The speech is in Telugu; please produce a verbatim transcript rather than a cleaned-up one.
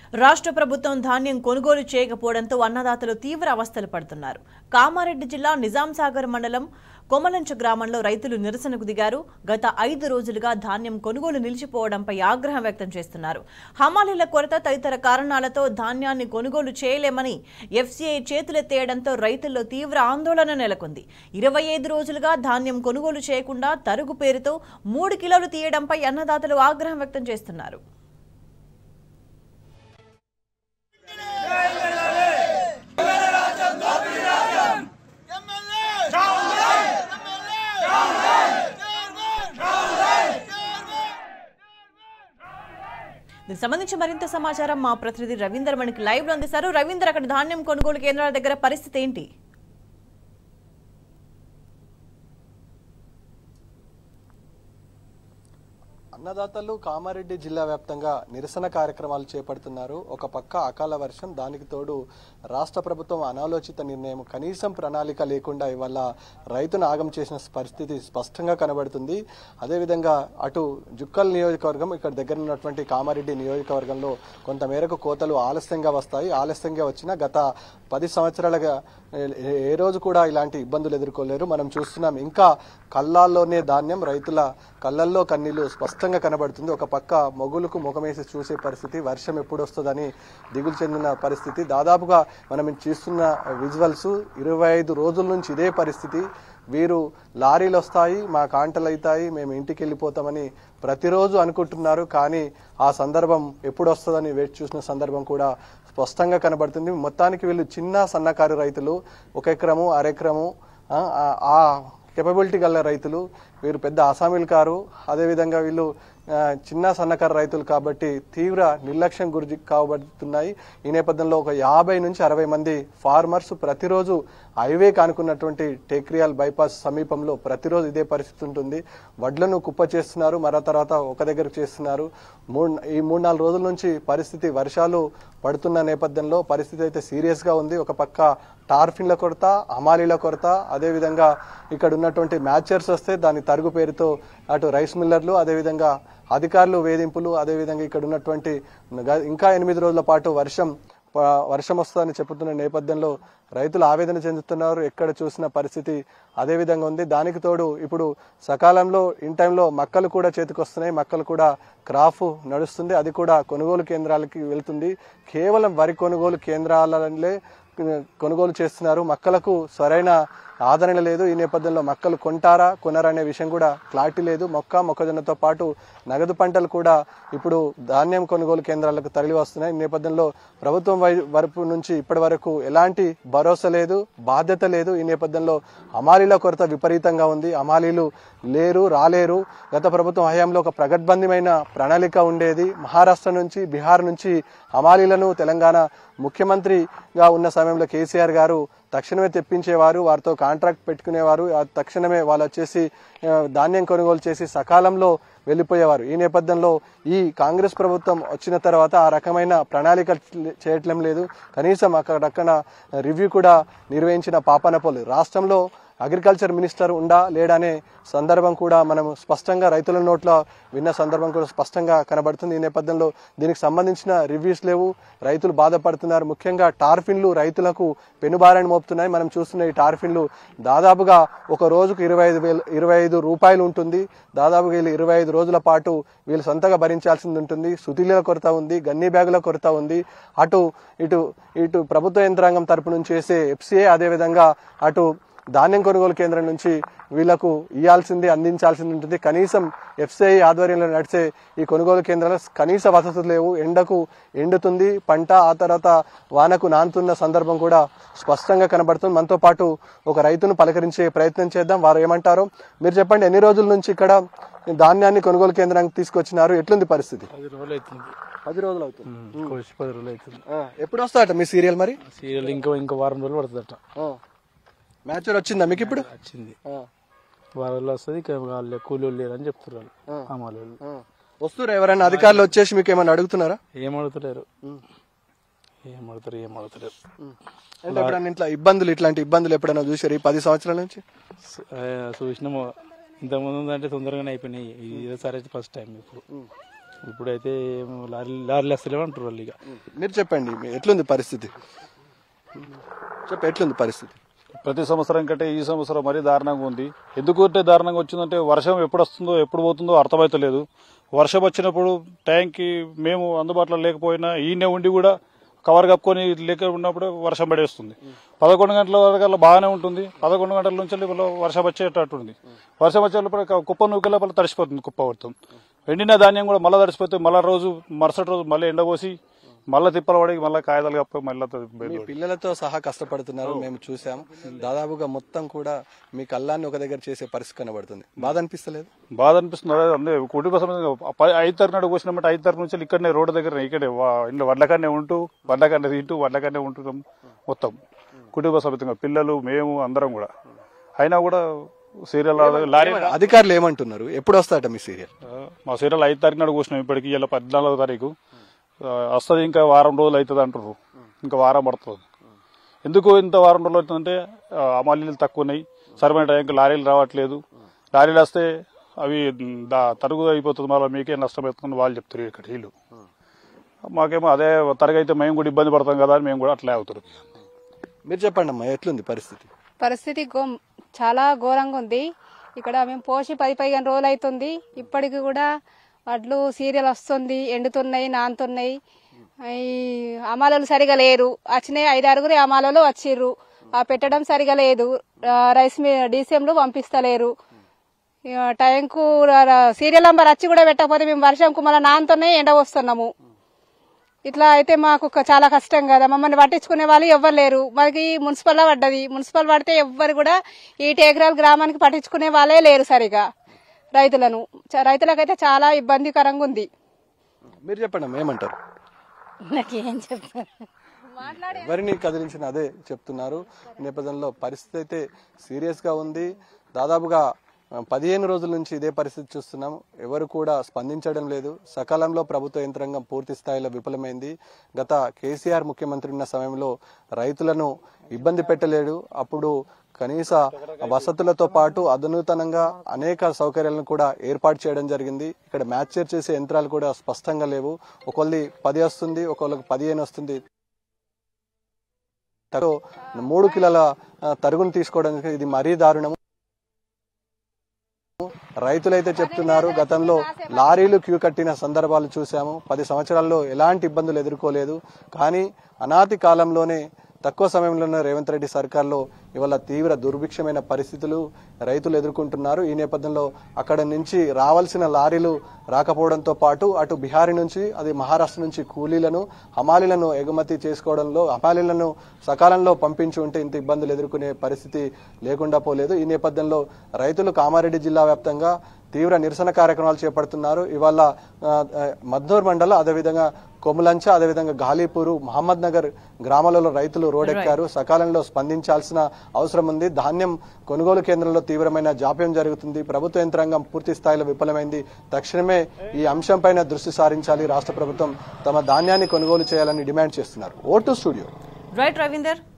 రాష్ట్ర ప్రభుత్వం ధాన్యం కొనుగోలు చేయకపోవడంతో అన్నదాతలు తీవ్ర అవస్థలు పడుతున్నారు. కామారెడ్డి జిల్లా నిజాం సాగర్ మండలం కొమలంచ గ్రామంలో రైతులు నిరసనకు దిగారు. గత ఐదు రోజులుగా ధాన్యం కొనుగోలు నిలిచిపోవడంపై ఆగ్రహం వ్యక్తం చేస్తున్నారు. హమాలీల కొరత తదితర కారణాలతో ధాన్యాన్ని కొనుగోలు చేయలేమని ఎఫ్సీఐ చేతులెత్తేయడంతో రైతుల్లో తీవ్ర ఆందోళన నెలకొంది. ఇరవై ఐదు రోజులుగా ధాన్యం కొనుగోలు చేయకుండా తరుగు పేరుతో మూడు కిలోలు తీయడంపై అన్నదాతలు ఆగ్రహం వ్యక్తం చేస్తున్నారు. దీనికి సంబంధించి మరింత సమాచారం మా ప్రతినిధి రవీందర్ మనకి లైవ్ లో అందిస్తారు. రవీందర్, అక్కడ ధాన్యం కొనుగోలు కేంద్రాల దగ్గర పరిస్థితి ఏంటి? అన్నదాతలు కామారెడ్డి జిల్లా వ్యాప్తంగా నిరసన కార్యక్రమాలు చేపడుతున్నారు. ఒక పక్క అకాల వర్షం, దానికి తోడు రాష్ట్ర ప్రభుత్వం అనాలోచిత నిర్ణయం, కనీసం ప్రణాళిక లేకుండా ఇవాళ రైతును ఆగం చేసిన పరిస్థితి స్పష్టంగా కనబడుతుంది. అదేవిధంగా అటు జుక్కల్ నియోజకవర్గం, ఇక్కడ దగ్గర ఉన్నటువంటి కామారెడ్డి నియోజకవర్గంలో కొంతమేరకు కోతలు ఆలస్యంగా వస్తాయి. ఆలస్యంగా వచ్చినా గత పది సంవత్సరాలుగా ఏ రోజు కూడా ఇలాంటి ఇబ్బందులు ఎదుర్కోలేరు. మనం చూస్తున్నాం, ఇంకా కళ్ళాల్లోనే ధాన్యం, రైతుల కళ్ళల్లో కన్నీళ్లు స్పష్టంగా కనబడుతుంది. ఒక పక్క మొగులకు ముఖమేసి చూసే పరిస్థితి, వర్షం ఎప్పుడు వస్తుందని దిగులు చెందిన పరిస్థితి. దాదాపుగా మనం చూస్తున్న విజువల్స్ ఇరవై ఐదు రోజుల నుంచి ఇదే పరిస్థితి. వీరు లారీలు వస్తాయి, మా కాంటలు అవుతాయి, మేము ఇంటికి వెళ్ళిపోతామని ప్రతిరోజు అనుకుంటున్నారు. కానీ ఆ సందర్భం ఎప్పుడు వస్తుందని వేచి చూసిన సందర్భం కూడా స్పష్టంగా కనబడుతుంది. మొత్తానికి వీళ్ళు చిన్న సన్నకారు రైతులు, ఒక ఎకరము అరెకరము ఆ కెపబిలిటీ గల రైతులు. వీరు పెద్ద అసామీలు కారు. అదేవిధంగా వీళ్ళు చిన్న సన్నకారు రైతులు కాబట్టి తీవ్ర నిర్లక్ష్యం గురి కాబడుతున్నాయి. ఈ నేపథ్యంలో ఒక యాభై నుంచి అరవై మంది ఫార్మర్స్ ప్రతిరోజు హైవే కానుకున్నటువంటి టేక్రియాల్ బైపాస్ సమీపంలో ప్రతిరోజు ఇదే పరిస్థితి ఉంటుంది. వడ్లను కుప్ప చేస్తున్నారు, మరో తర్వాత ఒక దగ్గర చేస్తున్నారు. మూడు ఈ మూడు నాలుగు రోజుల నుంచి పరిస్థితి, వర్షాలు పడుతున్న నేపథ్యంలో పరిస్థితి అయితే సీరియస్ గా ఉంది. ఒక పక్క టార్ఫిన్ల కొరత, హమాలీల కొరత, అదేవిధంగా ఇక్కడ ఉన్నటువంటి మ్యాచర్స్ వస్తే దాని తరుగు పేరుతో అటు రైస్ మిల్లర్లు, అదేవిధంగా అధికారులు వేధింపులు, అదేవిధంగా ఇక్కడ ఉన్నటువంటి ఇంకా ఎనిమిది రోజుల పాటు వర్షం వర్షం వస్తుందని చెబుతున్న నేపథ్యంలో రైతులు ఆవేదన చెందుతున్నారు. ఎక్కడ చూసిన పరిస్థితి అదే విధంగా ఉంది. దానికి తోడు ఇప్పుడు సకాలంలో ఇన్ టైంలో మక్కలు కూడా చేతికి వస్తున్నాయి. మక్కలు కూడా క్రాఫ్ నడుస్తుంది, అది కూడా కొనుగోలు కేంద్రాలకి వెళ్తుంది. కేవలం వరి కొనుగోలు కేంద్రాలనే కొనుగోలు చేస్తున్నారు. మక్కలకు సరైన ఆదరణ లేదు. ఈ నేపథ్యంలో మక్కలు కొంటారా కొనరా అనే విషయం కూడా క్లారిటీ లేదు. మొక్క మొక్కజొన్నతో పాటు నగదు పంటలు కూడా ఇప్పుడు ధాన్యం కొనుగోలు కేంద్రాలకు తరలి వస్తున్నాయి. ఈ నేపథ్యంలో ప్రభుత్వం వైపు నుంచి ఇప్పటి వరకు ఎలాంటి భరోసా లేదు, బాధ్యత లేదు. ఈ నేపథ్యంలో హమాలీల కొరత విపరీతంగా ఉంది. హమాలీలు లేరు, రాలేరు. గత ప్రభుత్వం హయాంలో ఒక ప్రగడ్బందీమైన ప్రణాళిక ఉండేది. మహారాష్ట్ర నుంచి, బీహార్ నుంచి హమాలీలను తెలంగాణ ముఖ్యమంత్రిగా ఉన్న సమయంలో కేసీఆర్ గారు తక్షణమే తెప్పించేవారు, వారితో కాంట్రాక్ట్ పెట్టుకునేవారు. తక్షణమే వాళ్ళు వచ్చేసి ధాన్యం కొనుగోలు చేసి సకాలంలో వెళ్లిపోయేవారు. ఈ నేపథ్యంలో ఈ కాంగ్రెస్ ప్రభుత్వం వచ్చిన తర్వాత ఆ రకమైన ప్రణాళిక చేయట్లం లేదు. కనీసం అక్కడక్కడ రివ్యూ కూడా నిర్వహించిన పాపన పోలేదు. రాష్ట్రంలో అగ్రికల్చర్ మినిస్టర్ ఉండా లేడనే సందర్భం కూడా మనం స్పష్టంగా రైతుల నోట్లో విన్న సందర్భం కూడా స్పష్టంగా కనబడుతుంది. ఈ నేపథ్యంలో దీనికి సంబంధించిన రివ్యూస్ లేవు, రైతులు బాధపడుతున్నారు. ముఖ్యంగా టార్ఫిన్లు రైతులకు పెనుభారాన్ని మోపుతున్నాయి. మనం చూస్తున్న ఈ టార్ఫిన్లు దాదాపుగా ఒక రోజుకు ఇరవై ఐదు వేల ఇరవై ఐదు రూపాయలు ఉంటుంది. దాదాపుగా వీళ్ళు ఇరవై ఐదు రోజుల పాటు వీళ్ళు సొంతగా భరించాల్సింది ఉంటుంది. సుతీల కొరత ఉంది, గన్నీ బ్యాగుల కొరత ఉంది. అటు ఇటు ఇటు ప్రభుత్వ యంత్రాంగం తరపు నుంచి చేసే ఎఫ్సీఏ, అదేవిధంగా అటు ధాన్యం కొనుగోలు కేంద్రం నుంచి వీళ్లకు ఇవ్వాల్సింది, అందించాల్సింది ఉంటుంది. కనీసం ఎఫ్సీఐ ఆధ్వర్యంలో నడిచే ఈ కొనుగోలు కేంద్రాలు కనీస వసతులు లేవు. ఎండకు ఎండుతుంది పంట, ఆ తర్వాత వానకు నానుతున్న సందర్భం కూడా స్పష్టంగా కనబడుతుంది. మనతో పాటు ఒక రైతును పలకరించే ప్రయత్నం చేద్దాం. వారు ఏమంటారో మీరు చెప్పండి. ఎన్ని రోజుల నుంచి ఇక్కడ ధాన్యాన్ని కొనుగోలు కేంద్రానికి తీసుకొచ్చినారు? ఎట్లుంది పరిస్థితి? పది రోజులు అవుతుంది. పది రోజులు అవుతుంది. పది రోజులు అవుతుంది. ఎప్పుడు వస్తాయట మీ సీరియల్? మరి సీరియల్ ఇంకో ఇంకో వారం రోజులు పడుతుందట. మ్యాచర్ వచ్చిందా మీకు? ఇప్పుడు వచ్చింది, వారం రోజులు వస్తుంది. కూలీలు లేరని చెప్తున్నారు. వస్తున్నారు ఎవరైనా అధికారులు వచ్చేసి మీకు ఏమైనా అడుగుతున్నారా? ఏం అడుగుతలేరు, ఏం అడుగుతారు ఏం అడుగుతలేరు. అంటే ఎప్పుడైనా ఇట్లా ఇబ్బందులు, ఇట్లాంటి ఇబ్బందులు ఎప్పుడైనా చూసారు ఈ పది సంవత్సరాల నుంచి? చూసినాము. ఇంతకుముందు అంటే తొందరగానే అయిపోయినాయి. ఇదే సరే ఫస్ట్ టైం. ఇప్పుడు ఇప్పుడైతే ఏం లారీ లారీలు వస్తలేవు అంటారు వాళ్ళు ఇక. మీరు చెప్పండి మీ- ఎట్లుంది పరిస్థితి చెప్ప ఎట్లుంది పరిస్థితి ప్రతి సంవత్సరం కంటే ఈ సంవత్సరం మరీ దారుణంగా ఉంది. ఎందుకు అంటే దారుణంగా వచ్చిందంటే వర్షం ఎప్పుడు వస్తుందో ఎప్పుడు పోతుందో అర్థమైతలేదు. వర్షం వచ్చినప్పుడు ట్యాంక్కి మేము అందుబాటులో లేకపోయినా ఈయనే ఉండి కూడా కవర్ కప్పుకొని లేక ఉన్నప్పుడు వర్షం పడేస్తుంది. పదకొండు గంటల వరకు బాగానే ఉంటుంది. పదకొండు గంటల నుంచి వర్షం వచ్చేటట్టుంది. వర్షం వచ్చేటప్పుడు కుప్ప నూకె లోపల తడిసిపోతుంది. కుప్ప మొత్తం ఎండిన ధాన్యం కూడా మళ్ళీ తడిసిపోతే మళ్ళీ రోజు మరుసటి రోజు మళ్ళీ ఎండపోసి మళ్ళీ తిప్పలు పడి మళ్ళీ కాయదాలు కప్ప మళ్ళీ మీ పిల్లలతో సహా కష్టపడుతున్నారు మేము చూసాం. దాదాపుగా మొత్తం కూడా మీ కళ్ళాన్ని ఒక దగ్గర చేసే పరిస్థితి కనబడుతుంది. బాధ అనిపిస్తలేదు? బాధ అనిపిస్తుంది. అదే అందే కుటుంబ సమస్య ఐదు తరగతి నాడు వచ్చినప్పుడు ఐదు తరగతి నుంచి ఇక్కడనే రోడ్డు దగ్గర ఇక్కడే ఇంట్లో వడ్లకన్నే ఉంటూ వడ్లకన్నే తింటూ వడ్లకన్నే ఉంటున్నాం. మొత్తం కుటుంబ సమేతంగా పిల్లలు మేము అందరం కూడా. అయినా కూడా సీరియల్ లారీ అధికారులు ఏమంటున్నారు? ఎప్పుడు వస్తాట మీ సీరియల్? మా సీరియల్ ఐదు తారీఖు నాడు కూర్చున్నాం. ఇప్పటికి ఇలా పద్నాలుగో తారీఖు వస్తుంది. ఇంకా వారం రోజులు అవుతుంది అంటారు. ఇంకా వారం పడుతుంది. ఎందుకు ఇంత వారం రోజులు అవుతుందంటే అమాలీలు తక్కువ ఉన్నాయి. సరైన టైంకి లారీలు రావట్లేదు. లారీలు వస్తే అవి తరుగు అయిపోతుంది. మళ్ళీ మీకే నష్టం అవుతుంది వాళ్ళు చెప్తారు. ఇక్కడ వీళ్ళు మాకేమో అదే తరగతి అయితే మేము కూడా ఇబ్బంది పడతాం కదా అని మేము కూడా అట్లే అవుతారు. మీరు చెప్పండి అమ్మా ఎట్లుంది పరిస్థితి? పరిస్థితి చాలా ఘోరంగా ఉంది. ఇక్కడ మేము పోసి పది పదిహేను రోజులు అవుతుంది. ఇప్పటికి కూడా వడ్లు సీరియల్ వస్తుంది, ఎండుతున్నాయి, నానుతున్నాయి. ఈ అమాలలు సరిగా లేరు. వచ్చినాయి ఐదు ఆరుగురు అమాలలు వచ్చిర్రు. ఆ పెట్టడం సరిగా లేదు. రైస్ డీసీఎంలు పంపిస్తలేరు. టైంకు సీరియల్ నంబర్ వచ్చి కూడా పెట్టకపోతే మేము వర్షంకు మళ్ళీ నానుతున్నాయి, ఎండ వస్తున్నాము. ఇట్లా అయితే మాకు చాలా కష్టం కదా. మమ్మల్ని పట్టించుకునే వాళ్ళు ఎవ్వరు లేరు. మనకి మున్సిపల్ పడ్డది. మున్సిపల్ పడితే ఎవ్వరు కూడా ఈ టేకరాల్ గ్రామానికి పట్టించుకునే వాళ్ళే లేరు సరిగా. రైతులను రైతులకైతే చాలా ఇబ్బందికరంగా ఉంది. మీరు చెప్పండి ఏమంటారు? నాకేం చెప్పారు? ఎవరిని కదిలించిన అదే చెప్తున్నారు. ఈ నేపథ్యంలో పరిస్థితి అయితే సీరియస్ గా ఉంది. దాదాపుగా పదిహేను రోజుల నుంచి ఇదే పరిస్థితి చూస్తున్నాం. ఎవరు కూడా స్పందించడం లేదు. సకాలంలో ప్రభుత్వ యంత్రాంగం పూర్తి స్థాయిలో విఫలమైంది. గత కేసీఆర్ ముఖ్యమంత్రి ఉన్న సమయంలో రైతులను ఇబ్బంది పెట్టలేడు. అప్పుడు కనీస వసతులతో పాటు అధునూతనంగా అనేక సౌకర్యాలను కూడా ఏర్పాటు చేయడం జరిగింది. ఇక్కడ మ్యాచర్ చేసే యంత్రాలు కూడా స్పష్టంగా లేవు. ఒకళ్ళది పది వస్తుంది, ఒకళ్ళకి పదిహేను వస్తుంది. మూడు కిలోల తరుగును తీసుకోవడానికి ఇది మరీ దారుణము. రైతులైతే చెప్తున్నారు గతంలో లారీలు క్యూ కట్టిన సందర్భాలు చూసాము. పది సంవత్సరాల్లో ఎలాంటి ఇబ్బందులు ఎదుర్కోలేదు. కానీ అనాది కాలంలోనే తక్కువ సమయంలోనే రేవంత్ రెడ్డి సర్కార్లో ఇవాళ తీవ్ర దుర్భిక్షమైన పరిస్థితులు రైతులు ఎదుర్కొంటున్నారు. ఈ నేపథ్యంలో అక్కడ నుంచి రావాల్సిన లారీలు రాకపోవడంతో పాటు అటు బీహార్ నుంచి అది మహారాష్ట్ర నుంచి కూలీలను హమాలీలను ఎగుమతి చేసుకోవడంలో హమాలీలను సకాలంలో పంపించి ఉంటే ఇంత ఇబ్బందులు ఎదుర్కొనే పరిస్థితి లేకుండా పోలేదు. ఈ నేపథ్యంలో రైతులు కామారెడ్డి జిల్లా వ్యాప్తంగా తీవ్ర నిరసన కార్యక్రమాలు చేపడుతున్నారు. ఇవాళ మద్దూర్ మండలం అదేవిధంగా కొములంచ అదేవిధంగా గాలీపూరు మహమ్మద్ నగర్ గ్రామాలలో రైతులు రోడ్డెక్కారు. సకాలంలో స్పందించాల్సిన అవసరం ఉంది. ధాన్యం కొనుగోలు కేంద్రంలో తీవ్రమైన జాప్యం జరుగుతుంది. ప్రభుత్వ యంత్రాంగం పూర్తి స్థాయిలో విఫలమైంది. తక్షణమే ఈ అంశంపైన దృష్టి సారించాలి. రాష్ట్ర ప్రభుత్వం తమ ధాన్యాన్ని కొనుగోలు చేయాలని డిమాండ్ చేస్తున్నారు. Over to studio right Ravinder.